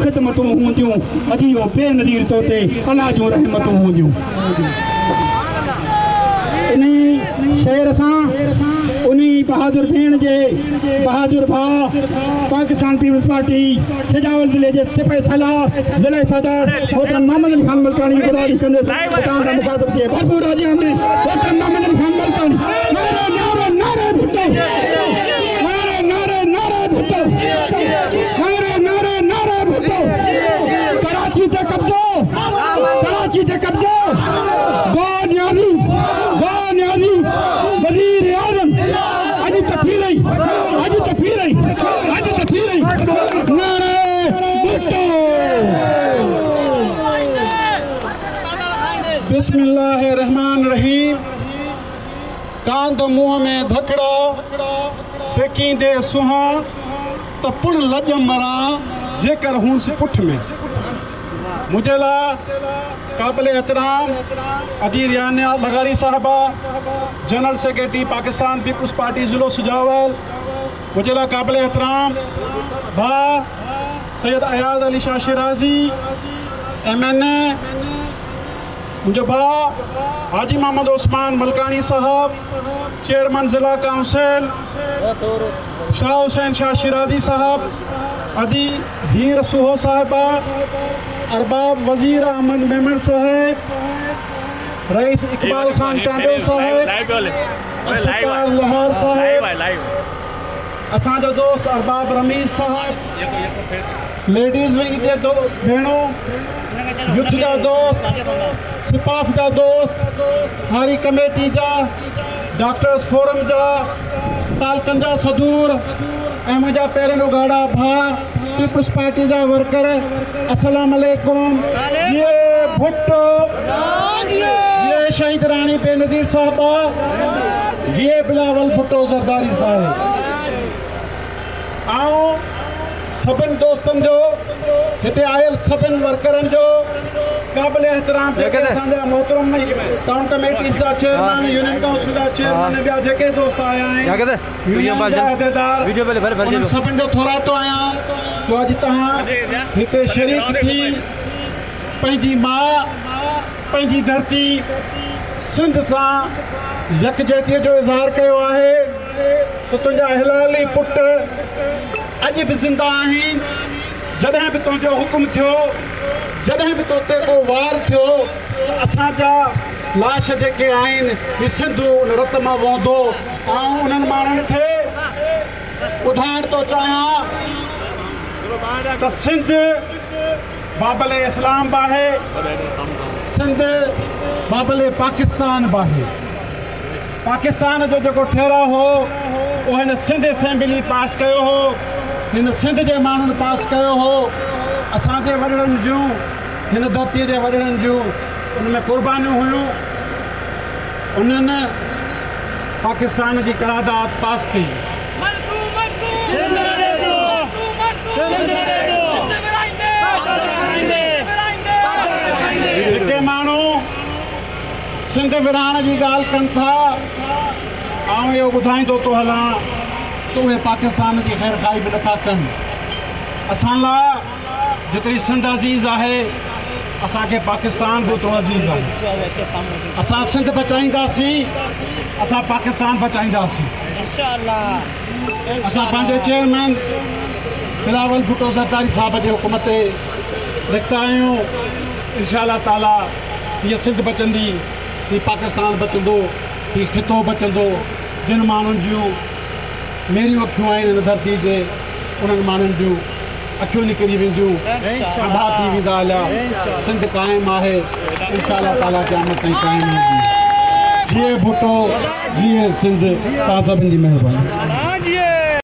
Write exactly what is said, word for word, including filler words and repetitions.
ख़िदमतूं हूंदियूं अॼु इहो बेनज़ीर तोते अलाह जूं रहमतूं हूंदियूं। इन शेर सां उन बहादुर भेण जे बहादुर भाउ पाकिस्तान पीपल्स पार्टी सिजावल ज़िले जे सिपह सलाह ज़िले सदर मोहतरम मोहम्मद अली खान मलकानी गुज़ारिश कंदुसि तव्हां मुखातिब थिए भरपूर राज़ी आमदीद मोहतरम मोहम्मद अली खान मलकानी। नारे नारे नारे भुट्टो, नारे नारे नारे भुट्टो, नारे नारे नारे भुट्टो। कराची ते कब्ज़ो, कराची ते कब्ज़ो। गो न्याज़ी, गो न्याज़ी वज़ीर आज़म अॼु त थी रही, अॼु त थी रही, अॼु त थी रही। नारे भुट्टो। बिस्मिल्लाहिर रहमान रहीम। कांद मुंह में धकड़ा सेकींदे सुहा त पुण लॼ मरां जेकर हुंसि पुठ में। मुझे ला काबिल एहतराम अदीर यानिया लगारी साहबा general secretary Pakistan Peoples Party ज़िलो सुजावल। मुझे ला काबिल एहतराम भा Syed Ayaz Ali Shah Shirazi M N A. मुझे भा हाजी मोहम्मद उस्मान मलकानी साहब चेयरमैन ज़िला काउंसिल। शाह हुसैन शाह शिराजी साहब अदी हीर सुहो साहिबा। अरबाब वजीर अहमद मेमन साहब, रईस इकबाल खान चांडो साहब, सरकार लाहौर साहब, असांजो दोस्त अरबाब रमीज़ साहब, लेडीज़ विंग जे दो भेणों, युथ जा दोस्त, सिपाफ जा दोस्त, हारी कमेटी जा, डॉक्टर्स फोरम जा, तालकन जा सदूर ऐं मुंहिंजा पहिरियों गाड़ा भाउ पीपल्स पार्टी जा वर्कर। अस्सलाम वालेकुम। ये भुट्टो, ये शहीद रानी बेनज़ीर साहबा, ये बिलावल भुट्टो ज़रदारी साहिब। आओ सभिनि दोस्तनि जो हिते आयल सभिनि वर्करनि जो काबिल एहतराम जेके असांजा मोहतरम टाउन कमेटीज़ जा चेयरमैन, यूनियन काउंसिल जा चेयरमैन, ॿिया जेके दोस्त आया आहिनि, यूनियन जा अहदेदार, उन्हनि सभिनि जो थोरातो आहियां जो अॼु तव्हां हिते शरीक थी पंहिंजी माउ पंहिंजी धरती सिंध सां यकजहतीअ जो इज़हार कयो आहे त तुंहिंजा हिलाली पुट अॼु बि ज़िंदा आहिनि। जॾहिं बि तुंहिंजो हुकुम थियो, जॾहिं बि तोते को वार थियो त असांजा लाश जेके आहिनि ही सिंधु उन रत मां वहंदो। ऐं उन्हनि माण्हुनि खे ॿुधाइण थो चाहियां त सिंध बाबल इस्लाम बि आहे, सिंध बाबल पाकिस्तान बि आहे। पाकिस्तान जो जेको ठहिराउ हो उहो हिन सिंध असेंबली पास कयो हो, हिन सिंध जे माण्हुनि पास कयो हो। असांजे वॾड़नि जूं हिन धरतीअ जे वॾड़नि जूं उन में क़ुर्बानियूं हुयूं। उन्हनि पाकिस्तान जी करारदाद पास कई। जेके माण्हू सिंध विरहाइण जी ॻाल्हि कनि था, आउं इहो ॿुधाईंदो थो हलां त उहे पाकिस्तान जी ख़ैर खाई बि नथा कनि। असां लाइ जेतिरी सिंध अज़ीज़ आहे असांखे पाकिस्तान बि ओतिरो अज़ीज़ आहे। असां सिंध बचाईंदासीं, असां पाकिस्तान बचाईंदासीं। असां पंहिंजे चेयरमैन बिलावल भुट्टो ज़रदारी साहब जे हुकुम ते निकिता आहियूं। इंशाअल्लाह ताला हीअ सिंध बचंदी, हीअ पाकिस्तान बचंदो, हीअ ख़ितो बचंदो। जिन माण्हुनि जूं मेरियूं अखियूं आहिनि हिन धरती जे, उन्हनि माण्हुनि जूं अखियूं निकिरी वेंदियूं, अंधा थी वेंदा हलिया। सिंध क़ाइमु आहे, इंशाअल्लाह ताला क़यामत ताईं क़ाइमु हूंदी। जिए भुट्टो, जिए सिंध। तव्हां सभिनी जी महिरबानी।